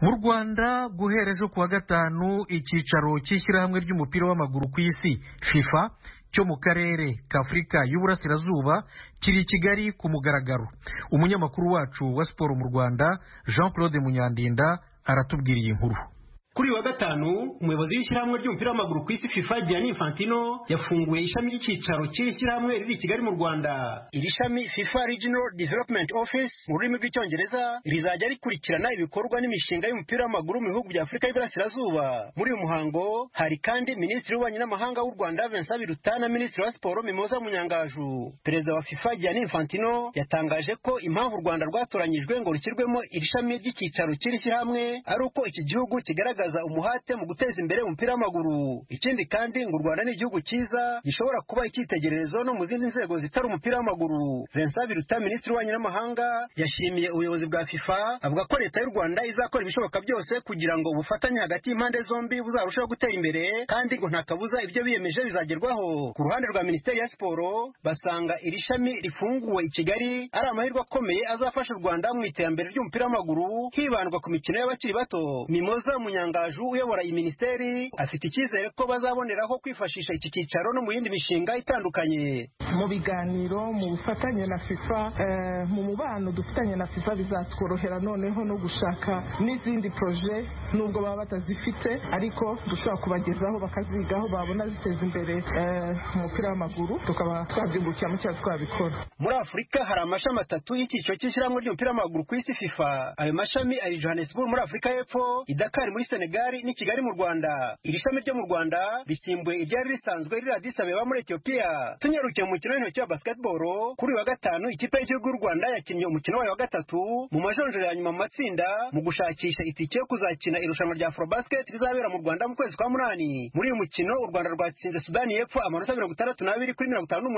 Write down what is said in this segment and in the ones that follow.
Mu Rwanda guhera ejo kuwa gatanu icyicaro cy'ishyirahamwe ry'umupira w'amaguru ku isi FIFA cyo mu karere k'Afurika y'Uburasirazuba kiri i Kigali ku mugaragaro. Umunyamakuru wacu wa siporo mu Rwanda Jean-Claude Munyandinda aratubwira iyi nkuru. Kuri wa gatanu umuyobozi w'ishyirahamwe ry'umupira w'amaguru ku isi FIFA Gianni Infantino yafunguye ishami ry'icicaro cy'ishyirahamwe riri i Kigali mu Rwanda. Iri shami FIFA Regional Development Office mu rurimi rw'icyongereza rizajya rikurikirana ibikorwa n'imishinga y'umupira w'amaguru mu bihugu bya Afurika y'Iburasirazuba. Muri uyu muhango hari kandi Minisitiri w'Ububanyi n'Amahanga w'u Rwanda Vincent Biruta na Minisitiri wa Siporo Mimoza Munyangaju. Perezida wa FIFA Gianni Infantino yatangaje ko impamvu u Rwanda rwatoranyijwe ngo rushyirwemo iri shami ry'icicaro cy'iri shyirahamwe ari uko iki gihugu kigaragaza umuhate mu guteza imbere umupira w'amaguru. Ikindi kandi ngo u Rwanda ni igihugu cyiza gishobora kuba icyitegererezo no mu zindi nzego zitari umupira w'amaguru. Vincent Biruta, Minisitiri w'Ububanyi n'Amahanga, yashimiye ubuyobozi bwa FIFA avuga ko leta y'u Rwanda izakora ibishoboka byose kugira ngo ubufatanye hagati y'impande zombi buzarushaho gutera imbere, kandi ngo nta kabuza ibyo biyemeje bizagerwaho. Ku ruhande rwa Minisiteri ya Siporo basanga iri shami rifunguwe i Kigali ari amahirwe akomeye azafasha u Rwanda mu iterambere ry'umupira w'amaguru hibandwa ku mikino y'abakiri bato. Mimoza Munyangaju uyobora iyi minisiteri afite icyizere ko bazaboneraho kwifashisha iki cyicaro no mu yindi mishinga itandukanye. Mu biganiro mu bufatanye na FIFA mu mubano dufitanye na FIFA bizatworohera noneho no gushaka n'izindi projet nubwo baba batazifite ariko dushobora kubagezaho bakazigaho babona ziteza imbere umupira w'amaguru tukaba twabyungukiramo cyangwa twabikora. Muri Afurika hari amashami atatu y'icyiciro cy'ishyirahamwe ry'umupira w'amaguru ku isi FIFA. Ayo mashami ari Johannesburg muri Afurika y'Epfo, i Dakar muri Senegal n'i Kigali mu Rwanda. Iri shami ryo mu Rwanda risimbuye iryari risanzwe riri Addis Abeba muri Ethiopia. Tunyarukiye mu mukino w'intoki wa basketball kuri wa gatanu ikipe y'igihugu y'u Rwanda yakinnye umukino wayo wa gatatu mu majonjoro ya nyuma mu matsinda mu gushakisha itike yo kuzakina irushanwa rya Afrobasket rizabera mu Rwanda mu kwezi kwa munani. Muri uyu mukino u Rwanda rwatsinze Sudani y'Epfo amanota 62 kuri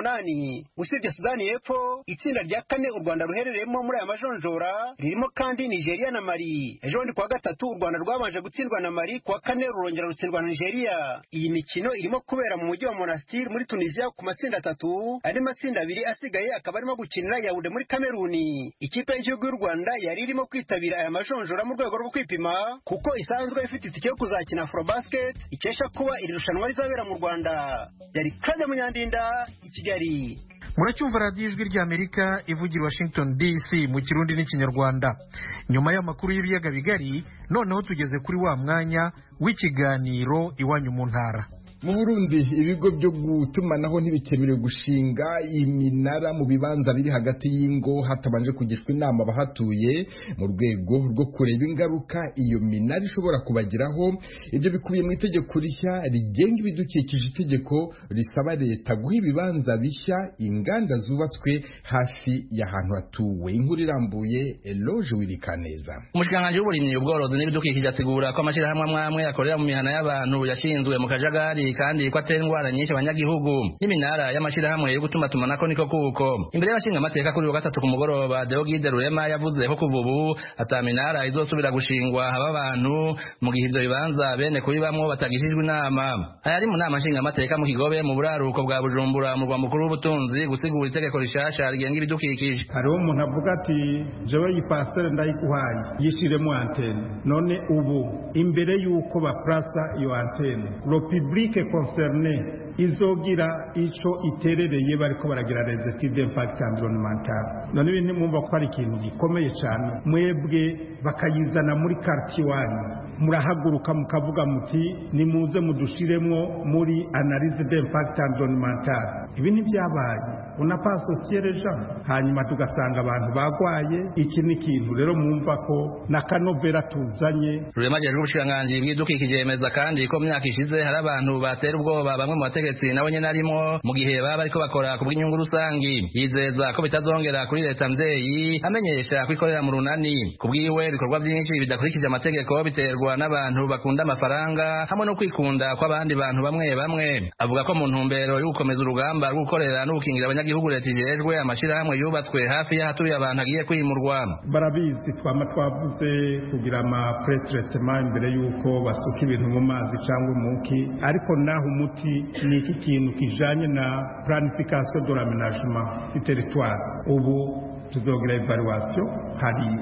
58. Usibye Sudani y'Epfo, itsinda rya kane u Rwanda ruherereyemo muri aya majonjora ririmo kandi Nigeria na Mali. Ejo bundi kuwa gatatu u Rwanda rwabanje gutsindwa na Mali, kuwa kane rurongera rutsindwa na Nigeria. Iyi mikino irimo kubera mu mujyi wa Monastir muri Tunisia ku matsinda atatu, andi matsinda abiri asigaye akaba arimo gukinira Yaounde muri Kameruni. Ikipe y'igihugu y'u Rwanda yari irimo kwitabira aya majonjora mu rwego rwo kwipima kuko isanzwe ifite itike yo kuzakina Afrobasket ikesha kuba iri rushanwa rizabera mu Rwanda. Yari Claude Munyandinda i Kigali. Muracyumva radiyo ijwi ry'Amerika ivugira Washington DC mu Kirundi n'Ikinyarwanda. Nyuma y'amakuru y'ibiyaga bigari, noneho tugeze kuri wa mwanya w'ikiganiro iwanyu mu ntara. Mu Burundi ibigo byo gutumanaho ntibikemerewe gushinga iminara mu bibanza biri hagati y'ingo hatabanje kugishwa inama abahatuye mu rwego rwo kureba ingaruka iyo minara ishobora kubagiraho. Ibyo bikubiye mu itegeko rishya rigenga ibidukikije, itegeko risaba leta guha ibibanza bishya inganda zubatswe hafi y'ahantu hatuwe. Inkuru irambuye Eloge Wirikaneza. Umushikiranganji w'uburimyi, ubworozi n'ibidukikije asigura ko amashirahamwe amwe akorera mu mihana y'abantu yashinzwe mu kajagari kandi ko atera indwara nyinshi abanyagihugu. N'iminara y'amashirahamwe yo gutumatumanako niko kuko. Imbere y'abashinga amateka kuri wa gatatu ku mugoroba, Deogide Rurema yavuze ko kuva ubu ata minara izosubira gushingwa haba abantu mu gihe ivyo bibanza bene kubibamwo batagishijwe inama. Aya ari mu nama nshinga amateka mu Kigobe mu buraruko bwa Bujumbura mu rwa mukuru w'ubutunzi gusigura itegeko rishasha rigenga ibidukikije. Hariho umuntu avuga ati jewe iyi parcelle ndayikuhaye yishiremo antenne, none ubu imbere y'uko baprasa iyo antenne le public concerné izogira ico iterereye bariko baragira les études d'impact environnemental. None ibintu mwumva ko ari ikintu gikomeye cyane, mwebwe bakayizana muri quartier wanyu murahaguruka mukavuga muti nimuze mudushiremwo muri analyse d'impact environnemental. Ibi ni byabaye una pas associer les gens, hanyuma tugasanga abantu bagwaye. Iki ni kintu rero mwumva ko na kanovera tuzanye. Rurema jeje ubushikiranganji bw'ibidukikije yemeza kandi ko myaka ishize hari abantu batera ubwoba bamwe mu bategetsi nabo nyene arimo mu gihe baba bariko bakora ku bw'inyungu rusangi. Yizeza ko bitazongera kuri leta mvyeyi, amenyesha kwikorera mu runani. Kubwiwe ibikorwa byinshi bidakurikije amategeko biterwa n'abantu bakunda amafaranga hamwe no kwikunda kw'abandi bantu bamwe bamwe. Avuga ko mu ntumbero yo gukomeza urugamba rwo gukorera no gukingira abanyagihugu leta ijejwe amashirahamwe yubatswe hafi y'ahatuye abantu agiye kwimurwa. Barabizi twama twavuze kugira ama pre-traitement imbere yuko basuka ibintu mu mazi cyangwa umuki, ariko naho umuti ni iki kintu kijanye na planification de l'aménagement du territoire. Ubu tuzogira evaluation, hari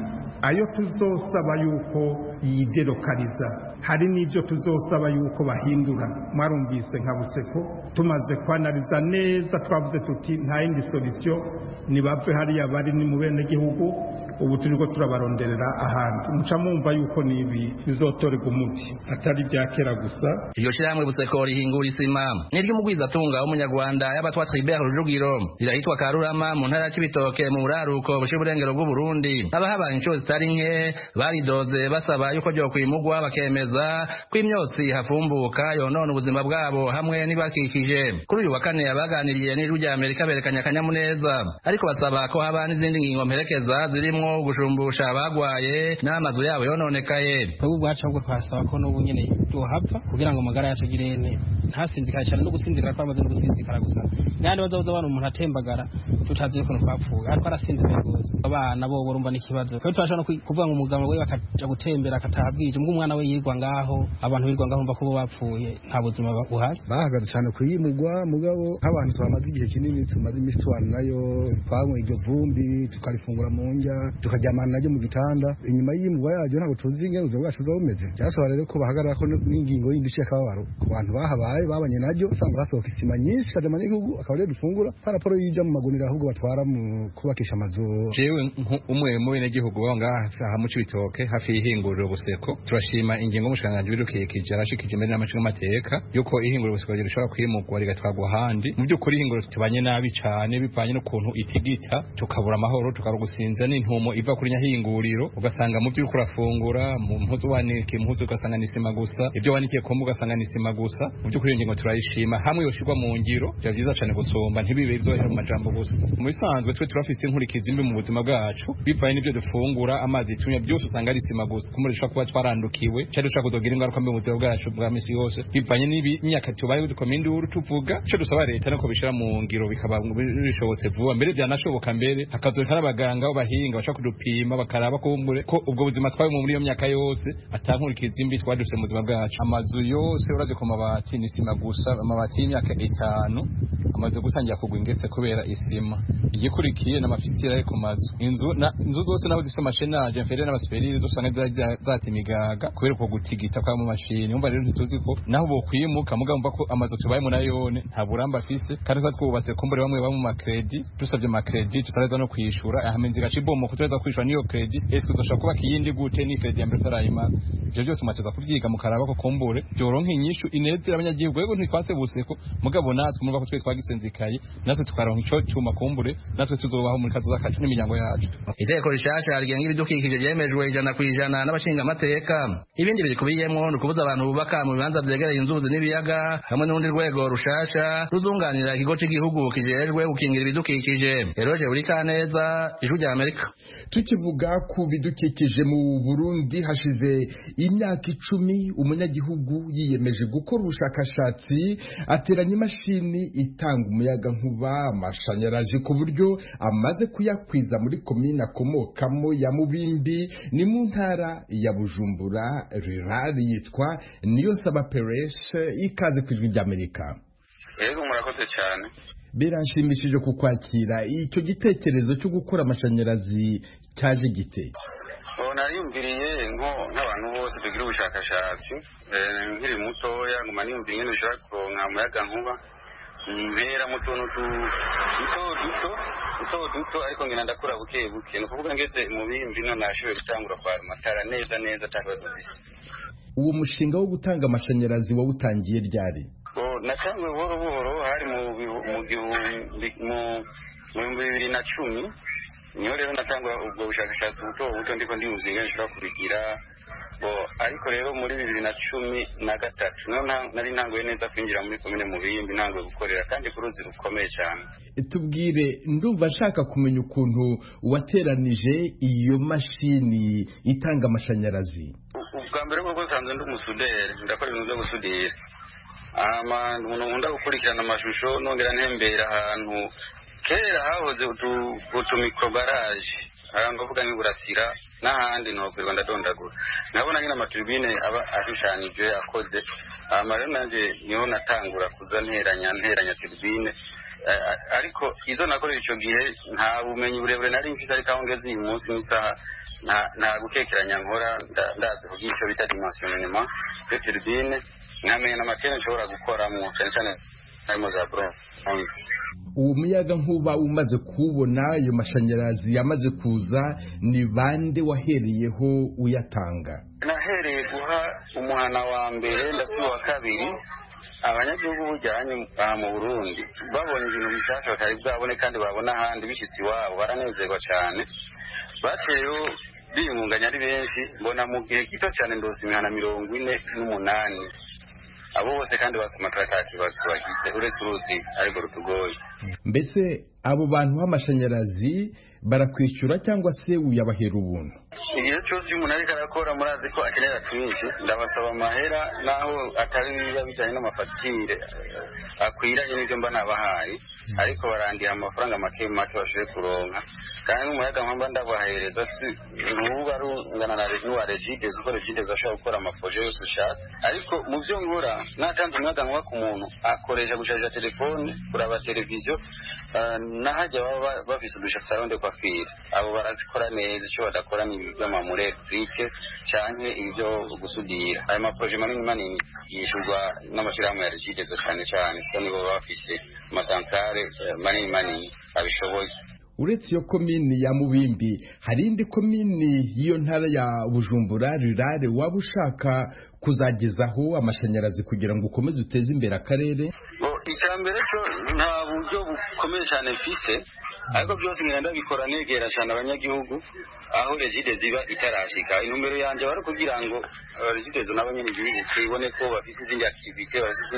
ayo tuzosaba yuko yidelokaliza, hari n'ibyo tuzosaba yuko bahindura. Mwarumvise nka Buseko tumaze kwanariza neza twavuze tuti nta yindi solution, nibave hariya bari ni mu bene gihugu, ubu turiko turabaronderera ahandi. Muca mumva yuko nibi bizotorega umuti atari bya kera gusa. Iryo shiramwe Buseko rihingura isima niryo mugwizatunga w'umunyarwanda y'abatwa Tribert Rujugiro rirahitwa Karurama mu ntara y'Ibitoke mu buraruko bushiburengero bw'u Burundi. Abahabanye inshuro zitari nke baridoze basaba yuko ryo kwimugwa bakemeza ko imyotsi hafumbuka yonona ubuzima bwabo hamwe n'ibakikije. Kuri uyu wa kane yabaganiriye n'ijwi rya Amerika berekanya akanyamuneza, ariko basaba ko haba n'izindi ngingo mperekeza zirimwo gushumbusha abagwaye n'amazu yabo yononekaye. Twebwe ubwacu ahubwo twasaba ko n'ubu nyene yohapfa kugira ngo amagara yacu agire nte ntasinzikara cyane no gusinzikara twamaze no gusinzikara gusa. N'andi bazoza abantu umuntu atembagara tutazi ukuntu twapfuye, ariko arasinzikara rwose. Abana bo urumva n'ikibazo. Kandi turashobora kuvuga ngo umugabo we bakaja gutembera akatahabwije, mbwo umwana we yirwa ngaho, abantu birwa ngaho mva ko bo bapfuye nta buzima buhari. Bahagaze cyane kuyimugwa mugabo nk'abantu twamaze igihe kinini tumaze imisi twana nayo twanywe iryo vumbi tukarifungura mu njya tukaryamana naryo mu gitanda. Inyuma y'imugwa yaryo ntabwo tuzi ingene ubuzima bwacu bumeze. Byasaba rero ko bahagarara ko n'ingingo yindi ishaka kababaro ku bantu bahabaye babanye naryo, usanga basohoka isima nyinshi kajama n'igihugu akaba rero dufungura paraporo yija mu magunira ahubwo batwara mu kubakisha amazu. Jewe umwe mu bene gihugu ngaha mu Cibitoke hafi y'ihinguriro Buseko turashima ingingo y'umushikiranganji w'ibidukikije arashikije imbere n'amategeko y'amateka yuko ihinguriro Buseko rishobora kwimugwa rigatwarwa ahandi. Mu by'ukuri ihinguriro tubanye nabi cyane bivanye n'ukuntu itigita, tukabura amahoro, tukarugusinza n'intumo iva kuri nyahinguriro, ugasanga mu by'ukuri urafungura mu mpuzu wanike impuzu ugasanga n'isima gusa, ibyo wanikiye ko ugasanga n'isima gusa. Mu by'ukuri ingingo turayishima, hamwe yoshirwa mu ngiro bya byiza cyane gusomba ntibibe bizohera mu majambo gusa. Mu bisanzwe twe turafise inkurikizi mbi mu buzima bwacu bivanye n'ibyo dufungura, amazi tunywa byose usanga ari isima gusa. Kumurisha kuba twarandukiwe cyari dushaka kudogira ingaruka mbi mu buzima bwacu bwa misi yose bivanye n'imyaka tubaye dukoma induru tuvuga cyo dusaba leta no kubishira mu ngiro bikaba bishobotse vuba, mbere byanashoboka mbere hakazoka n'abaganga b'abahinga bashaka kudupima bakaraba kumbure ko ubwo buzima twawe muri iyo myaka yose atankurikizi mbi twadufise mu buzima bwacu. Amazu yose uraje ku mabati ni isima gusa, amabati y'imyaka 5 amaze gutangira kugwa ingese kubera isima. Igikurikiye n'amafisitira yo ku mazu, inzu zose naho zifite amashenaje inferieur n'abasperire zosanga zatimigaga kubera ko gutigita kwa mu mashini. Umva rero ntituzi ko naho bo kwimuka mugamba ko amazu tubayemo nayone nta buramba afise, kandi twubatse kumbure bamwe mu makredi dusabye makredi tutareza no kwishura ahamenzi gacibomo kutareza kwishura niyo kredi eske uzoshaka kuba kiyindi gute ni kredi ya mbere tarayima. Ibyo byose mateza kubyiga mukaraba ko kumbure byoronka inyishu inezera abanyagihugu. Yego ntitwase Buseko mugabo natwe mumva ko twe twagisenzikaye, natwe tukaronka ico cyuma kumbure, natwe tuzobaho muri kazoza kacu n'imiryango yacu. Iteko rishasha rigenga ibidukikije ryemejwe 100% n'abashinga amateka. Ibindi birikubiyemwo no kubuza abantu bubaka mu bibanza vyegereye inzuzi n'ibiyaga, hamwe n'urundi rwego rushasha ruzunganira ikigo cy'igihugu kijejwe gukingira ibidukikije. Eroje buri kaneza ijwi rya Amerika. Tukivuga ku bidukikije mu Burundi hashize imyaka 10 umunyagihugu yiyemeje gukora ubushakashatsi ateranya imashini itanga umuyaga nkuba amashanyarazi ku buryo amaze kuyakwiza muri komine akomokamo ya Mubimbi ni mu ntara ya Bujumbura. Rirari yitwa Niyonsaba Peresh, ikaze kwijwi rya Amerika. Yego murakoze cyane. Biranshimishije kukwakira. Icyo gitekerezo cyo gukora amashanyarazi cyaje gite? Nariyumviriye nk'abantu bose tugira ubushakashatsi nkiri mutoya nguma niyumvira ingene ushaka kuronka umuyaga nkuba mpera mu tuntu duto ariko ngenda ndakura buke buke. Ni ukuvuga ngeze mu Bimbi none nashoboye gutangura kwa amatara neza atakibazo mfise. Uwo mushinga wo gutanga amashanyarazi wawutangiye ryari? Natanguye buhoro hari mu 2010. Niyo rero natangura ubwo bushakashatsi buto ndiko ndiyumvira ingene nshobora kubigira. Ariko rero muri 2013 nari ntanguye neza kwinjira muri komine Mubimbi, ntanguye gukorera kandi ku ruzi rukomeye cyane. Tubwire, ndumva nshaka kumenya ukuntu wateranije iyo mashini itanga amashanyarazi. Ubwa mbere bwo sanzwe ndi umusuderi, ndakora ibintu byo gusudira. Nkunda gukurikirana amashusho nongera ntembera ahantu kera hahoze utumikrobarage arangavuga nk'Iburasira n'ahandi nokwirirwa ndadondagura. Nabona nyine amaturbine aba ashushanije akoze. Rero nanje niho natangura kuza nteranya turbine. Ariko izo nakorera icyo gihe nta bumenyi burebure nari mfise, ariko aho ngeze uyu munsi n'isaha nta gukekeranya nkora ndazi kugira icyo bita dimensionnement de turbine nkamenya n'amatene nshobora gukoramo cyane cyane harimo za bronze. Uwo muyaga nkuba umaze kubona ayo mashanyarazi yamaze kuza ni bande wahereyeho uyatanga? Nahereye guha umuhana wa mbere ndasubiye wa kabiri. Abanyagihugu bujyanye mu Burundi babonye ibintu bishasha batari bwabone kandi babona ahandi bishitsi iwabo baranezerwa cyane. Bateyo biyungunganya ari benshi mbona mu gihe gito cyane ndose imihana 48 abo bose kandi basoma trakati bagize uretse uruzi ariko rutugoye. Mbese abo bantu b'amashanyarazi barakwishyura cyangwa se uyabahera ubuntu? Igihe cyose umuntu ariko arakora murazi ko akenera twinshi ndabasaba amahera naho atari bijyanye n'amafatire akwiranye n'ibyo mba nabahaye ariko barandiha amafaranga make bashoboye kuronka kandi n'umuyaga nkuba ndabahereza si n'ubu arungana na Renuwa Regides uko Regides ashobora gukora amaproje yose ushaka ariko mu byo ngora natanze umuyaga nkuba ku muntu akoresha gucharija telefone kuraba televiziyo nahajya baba bafise udushafaro nde kwafira abo barakora neza icyo badakora ni iby'amamure electrique cyane ibyo gusudira ayo maproje manini yishurwa n'amashirahamwe ya Regides cyane ko nibo bafise amasantrale manini abishoboye. Uretse iyo komini ya Mubimbi hari indi komini y'iyo ntara ya Bujumbura rurare waba ushaka kuzagezaho amashanyarazi kugira ngo ukomeze uteze imbere akarere? Icyambere cyo nta buryo bukomeye cyane mfise ariko byose ngenda bikora negera cyane abanyagihugu aho Regides ziba itarashika. Intumbero yanje bari kugira ngo Regides n'abanyene igihugu kibone ko bafise izindi activité bafise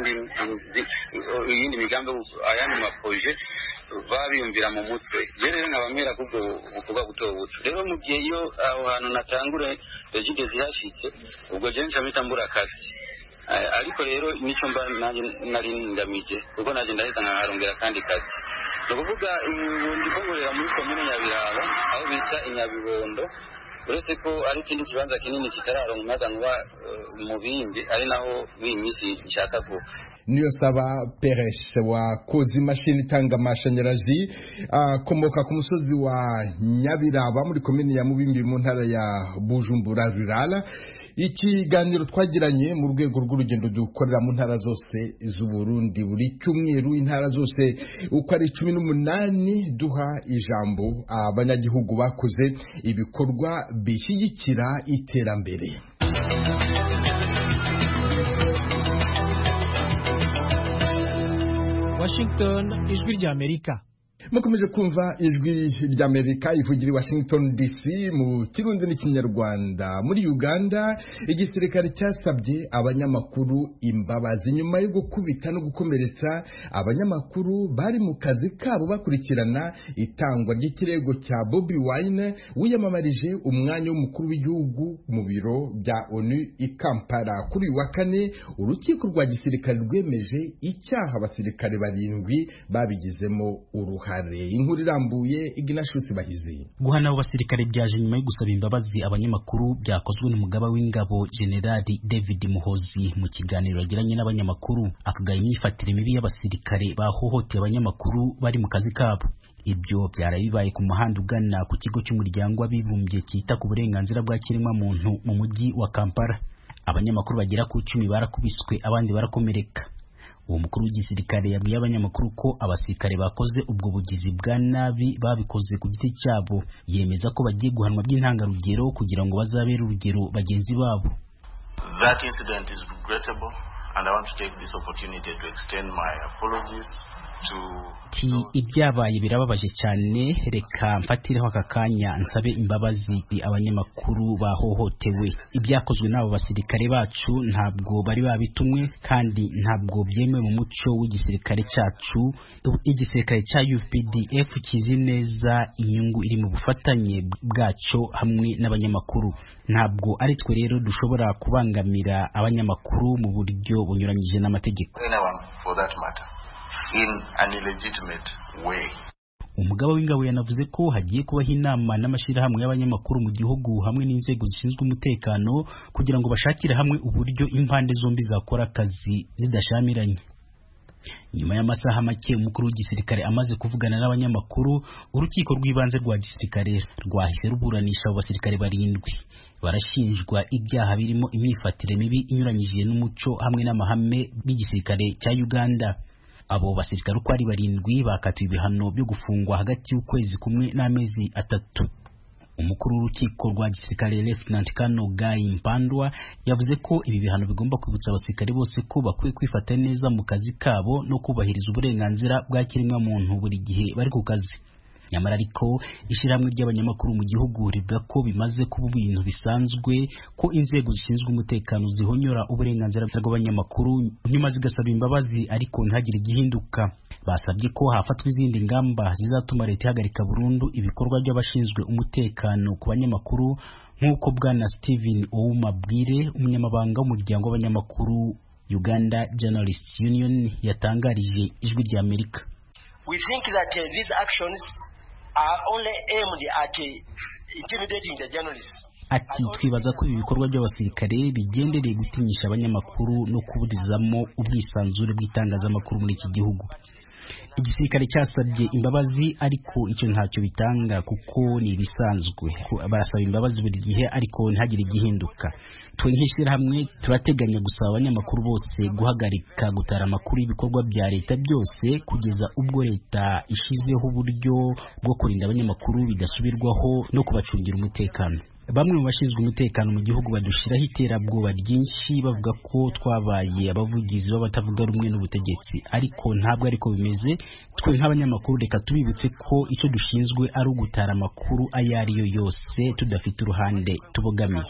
izindi migambi ayandi maproje babiyumvira mu mutwe. Rero nkabamera kubwo ukuba gutobuca rero mu gihe iyo aho hantu natangure Regides yashitse ubwo je ncamita mbura akazi ariko rero nico mba nari ngamije kuko naje ndaheza nkaharongera kandi kazi no kuvuga ndikongorera muri komune Nyabiraba aho bita Inyabibondo uretse ko ari ikindi kibanza kinini kitararonka umuyaga nkuba mu bindi ari naho bimisi nshaka ko Niyonsaba Pereshe wakoze imashini itanga amashanyarazi akomoka ku musozi wa Nyabiraba muri komune ya Mubimbi mu ntara ya Bujumbura rurala. Ikiganiro twagiranye mu rwego rw'urugendo dukorera mu ntara zose z'u Burundi buri cyumweru intara zose uko ari 18 duha ijambo abanyagihugu bakoze ibikorwa bishyigikira iterambere. Washington, ijwi ry'Amerika. Mukomeje kumva ijwi ry'Amerika ivugira i Washington DC mu Kirundi n'Ikinyarwanda. Muri Uganda igisirikare cyasabye abanyamakuru imbabazi nyuma yo gukubita no gukomeretsa abanyamakuru bari mu kazi kabo bakurikirana itangwa ry'ikirego cya Bobi Wine wiyamamarije umwanya w'umukuru w'igihugu mu biro bya ONU i Kampala. Kuri wa kane urukiko rwa gisirikare rwemeje icyaha abasirikare 7 babigizemo uruhare. Inkuru irambuye Ignatius Bahizi. Guhana abo basirikare byaje nyuma yo gusaba imbabazi abanyamakuru byakozwe n'umugaba w'ingabo Generali David Muhozi mu kiganiro yagiranye n'abanyamakuru akagaya imyifatire mibi y'abasirikare bahohoteye abanyamakuru bari mu kazi kabo. Ibyo byarabibaye ku muhanda ugana ku kigo cy'umuryango w'abibumbye cyita ku burenganzira bwa kiremwa muntu mu mujyi wa Kampala. Abanyamakuru bagera ku 10 barakubiswe abandi barakomereka. Uwo mukuru w'igisirikare yabwiye abanyamakuru ko abasirikare bakoze ubwo bugizi bwa nabi babikoze ku giti cyabo, yemeza ko bagiye guhanwa by'intangarugero kugira ngo bazabere urugero bagenzi babo. That incident is regrettable and I want to take this opportunity to extend my apologies ibyabaye birababaje cyane, reka mfatireho aka kanya nsabe imbabazi abanyamakuru bahohotewe. Ibyakozwe n'abo basirikare bacu ntabwo bari babitumwe kandi ntabwo byemewe mu muco w'igisirikare cyacu. Igisirikare cya UPDF kizi neza inyungu iri mu bufatanye bwacu hamwe n'abanyamakuru. Ntabwo ari twe rero dushobora kubangamira abanyamakuru mu buryo bunyuranyije n'amategeko. In an illegitimate way. Umugaba w'ingabo yanavuze ko hagiye kubaho inama n'amashirahamwe y'abanyamakuru mu gihugu hamwe n'inzego zishinzwe umutekano kugira ngo bashakire hamwe uburyo impande zombi zakora akazi zidashamiranye. nyuma y'amasaha make umukuru w'igisirikare amaze kuvugana n'abanyamakuru, urukiko rw'ibanze rwa gisirikare rwahise ruburanisha abo basirikare 7 barashinjwa ibyaha birimo imyifatire mibi inyuranyije n'umuco hamwe n'amahame b'igisirikare cya Uganda. Abo basirikare uko ari 7 bakatiwe ibihano byo gufungwa hagati y'ukwezi kumwe n'amezi 3. Umukuru w'urukiko rwa gisirikare Lieutenant Colonel Guy Mpandwa yavuze ko ibi bihano bigomba kwibutsa abasirikare bose ko bakwiye kwifata neza mu kazi kabo no kubahiriza uburenganzira bwa kiremwa muntu buri gihe bari ku kazi. Nyamara ariko ishyirahamwe ry'abanyamakuru mu gihugu rivuga ko bimaze kuba ibintu bisanzwe ko inzego zishinzwe umutekano zihonyora uburenganzira bw'abanyamakuru nyuma zigasaba imbabazi ariko ntagire igihinduka. Basabye ko hafatwa izindi ngamba zizatuma leta ihagarika burundu ibikorwa by'abashinzwe umutekano ku banyamakuru, nk'uko bwana Stephen Ouma Bwire, umunyamabanga w'umuryango w'abanyamakuru Uganda Journalists Union, yatangarije Ijwi ry'Amerika. We think that these actions are only aimed at intimidating the journalists. Ati twibaza ko ibi bikorwa by'abasirikare bigendereye gutinyisha abanyamakuru no kuburizamo ubwisanzure bw'itangazamakuru muri iki gihugu. Igisirikare cyasabye imbabazi ariko icyo ntacyo bitanga kuko ni ibisanzwe. Barasaba imbabazi buri gihe ariko ntagire igihinduka. Twe nk'ishyirahamwe turateganya gusaba abanyamakuru bose guhagarika gutara amakuru y'ibikorwa bya leta byose kugeza ubwo leta ishizeho uburyo bwo kurinda abanyamakuru bidasubirwaho no kubacungira umutekano. Bamwe mu bashinzwe umutekano mu gihugu badushiraho iterabwoba ryinshi bavuga ko twabaye abavugizi b'abatavuga rumwe n'ubutegetsi, ariko ntabwo ariko bimeze. Twe nk'abanyamakuru reka tubibutse ko icyo dushinzwe ari ugutara amakuru ayo ariyo yose tudafite uruhande tubogamiye.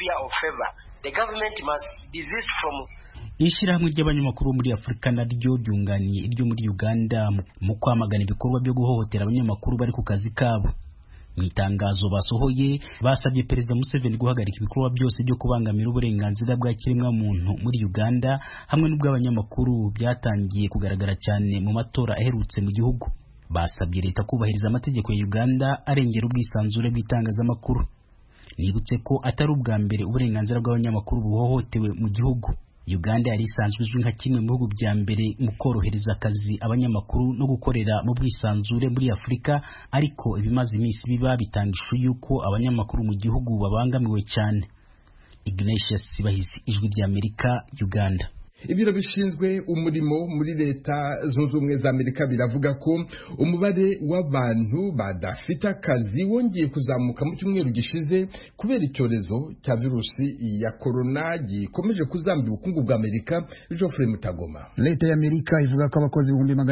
Ishyirahamwe ry'abanyamakuru muri Afurika naryo ryunganiye iryo muri Uganda mu kwamagana ibikorwa byo guhohotera abanyamakuru bari ku kazi kabo. Mu itangazo basohoye basabye Perezida Museveni guhagarika ibikorwa byose byo kubangamira uburenganzira bwa kiremwa muntu muri Uganda hamwe n'ubw'abanyamakuru byatangiye kugaragara cyane mu matora aherutse mu gihugu. Basabye leta kubahiriza amategeko ya Uganda arengera ubwisanzure bw'itangazamakuru. Nibutse ko atari ubwa mbere uburenganzira bw'abanyamakuru buhohotewe mu gihugu. Uganda yari isanzwe izwi nka kimwe mu bihugu bya mbere mu korohereza akazi abanyamakuru no gukorera mu bwisanzure muri Afurika, ariko ibimaze iminsi biba bitanga ishusho y'uko abanyamakuru mu gihugu babangamiwe cyane. Ignatius Sibahizi, Ijwi ry'Amerika, Uganda. Ibiro bishinzwe umurimo muri leta zunze ubumwe za Amerika biravuga ko umubare w'abantu badafite akazi wongeye kuzamuka mu cyumweru gishize kubera icyorezo cya virusi ya corona gikomeje kuzambya ubukungu bwa Amerika. Geoffrey Mutagoma. Leta ya Amerika ivuga ko abakozi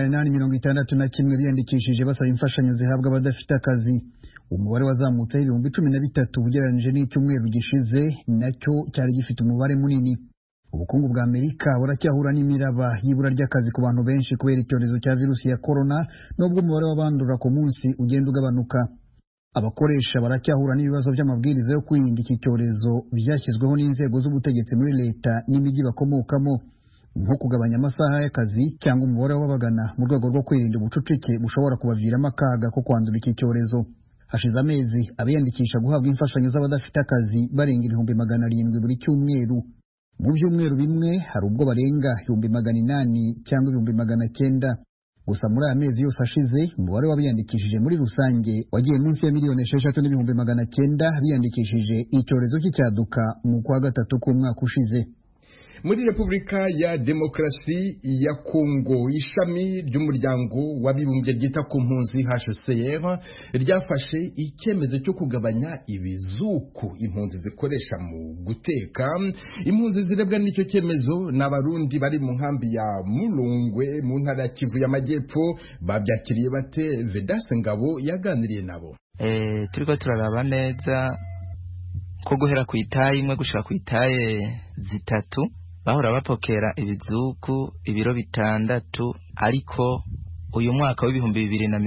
861 biyandikishije basaba imfashanyo zihabwa abadafite akazi. Umubare wazamutse 13,000 ugereranije n'icyumweru gishize, nacyo cyari gifite umubare munini. Ubukungu bwa Amerika buracyahura n'imiraba y'ibura ry'akazi ku bantu benshi kubera icyorezo cya virusi ya corona, nubwo umubare w'abandura ku munsi ugenda ugabanuka. Abakoresha baracyahura n'ibibazo by'amabwiriza yo kwirinda iki cyorezo byashyizweho n'inzego z'ubutegetsi muri leta n'imijyi bakomokamo, nko kugabanya amasaha y'akazi cyangwa umubare w'ababagana mu rwego rwo kwirinda ubucucike bushobora kubaviramo akaga ko kwandura iki cyorezo. Hashize amezi abiyandikisha guhabwa imfashanyo z'abadafite akazi barenga 700 buri cyumweru. Mu byumweru bimwe hari ubwo barenga 800 cyangwa 900. Gusa muri aya mezi yose ashize umubare w'abiyandikishije muri rusange wagiye munsi ya 6,900,000 biyandikishije icyorezo cy'icyaduka mu kwa gatatu k'umwaka ushize. Muri Repubulika ya Demokarasi ya Kongo, ishami ry'umuryango w'abibumbye ryita ku mpunzi HCR ryafashe icyemezo cyo kugabanya ibizuku impunzi zikoresha mu guteka. Impunzi zirebwa n'icyo cyemezo n'abarundi bari mu nkambi ya Mulongwe mu ntara ya Kivu y'Amajyepfo. Babyakiriye bate? Vedase Ngabo yaganiriye nabo. Turiko turaraba neza ko guhera ku itaye imwe gushika ku itaye zitatu bahora bapokera ibizuku ibiro 6, ariko uyu mwaka w'ibihumbi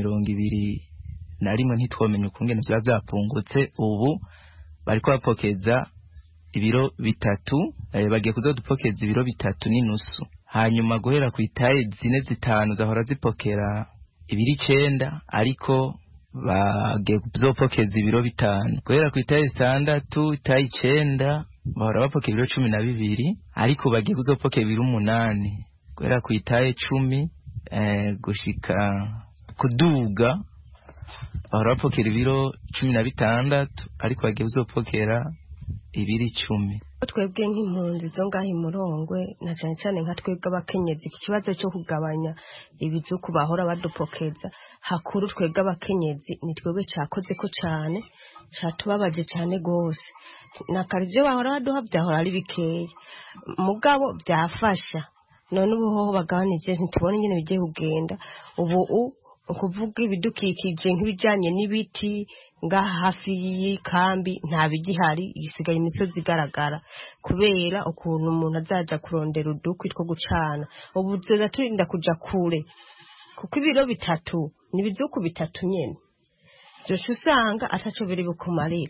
2021 ntitwomenye ukungene bya byapungutse. Ubu bariko bapokeza ibiro 3, bagiye kuzodupokeza ibiro 3.5. hanyuma guhera ku itaye 4-5 zahora zipokera ibiri 9, ariko bagiye kuzopokeza ibiro 5. Guhera ku itaye 6, itaye 9 bahora bapokera ibiro 12, ariko bagiye kuzopokera ibiro 8. guhera ku itaye 10 gushika kuduga bahora bapokera ibiro 16 ariko bagiye uzopokera ibiri 10. Twebwe nk'impunzi zo ngaho Murongwe na cyane cyane nka twebwe abakenyezi ikibazo cyo kugabanya ibizuku bahora badupokeza hakuru twebwe abakenyezi ni twebwe cyakoze ko cyane cyatubabaje cyane gose nakari byo bahora baduha byahora ari bikeya mugabo byafasha none ubu ho bagabanije ntitubone nyine bigiye kugenda ubu ukuvuga ibidukikije nk'ibijanye n'ibiti ngaha hafi y'ikambi nta bigihari igisigaye imisozi igaragara kubera ukuntu umuntu azaja kurondera udukwi two gucana ubu tuza turinda kuja kure kuko ibiro 3 nibizuku 3 nyene byose usanga ataco biri bukumarira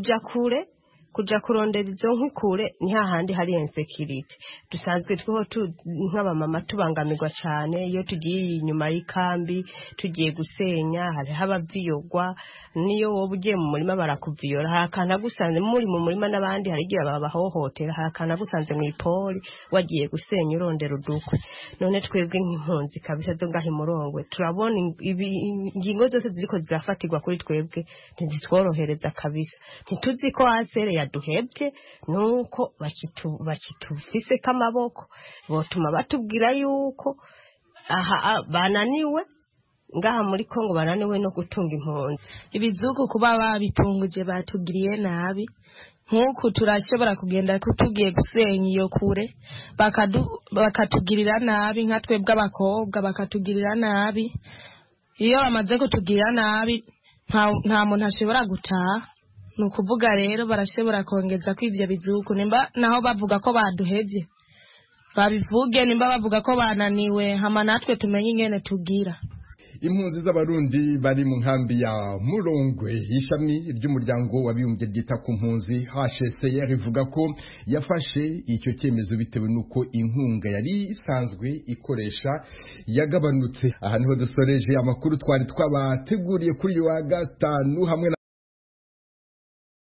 kuja kurondera izo nkwi kure ni hahandi hari insecurity dusanzwe tweho nk'abamama tubangamirwa cyane iyo tugiye inyuma y'ikambi tugiye gusenya hari habaviyogwa niyo wowe ugiye mu murima barakuviyora hakana gusanze muri mu murima n'abandi hari igihe babahohotera hakana gusanze mu ipoli wagiye gusenya urondera udukwe none twebwe nk'impunzi kabisa zo ngahe Murongwe turabona ingingo zose ziriko zirafatirwa kuri twebwe ntizitworohereza kabisa ntituzi ko asere yaduhebye nuko bakitufise kamaboko botuma batubwira yuko aha bananiwe ngaha muri Kongo bananiwe no gutunga impunzi ibizuku kuba babitunguje batugiriye nabi nkuko turashobora kugenda kutugiye gusenya iyo kure bakatugirira nabi nka twebwe abakobwa bakatugirira nabi iyo bamaze kutugirira nabi nta muntu ashobora gutaha nukuvuga rero barashobora kongeza ko ivyo bizuku nimba naho bavuga ko baduhevye babivuge nimba bavuga ko bananiwe hama natwe tumenye ingene tugira. Impunzi z'abarundi bari mu nkambi ya Murongwe ishami ry'umuryango w'abibumbye ryita ku mpunzi HCR rivuga ko yafashe icyo cyemezo bitewe nuko inkunga yari isanzwe ikoresha yagabanutse. Aha niho dusoreje amakuru twari twabateguriye kuri wa gatanu hamwe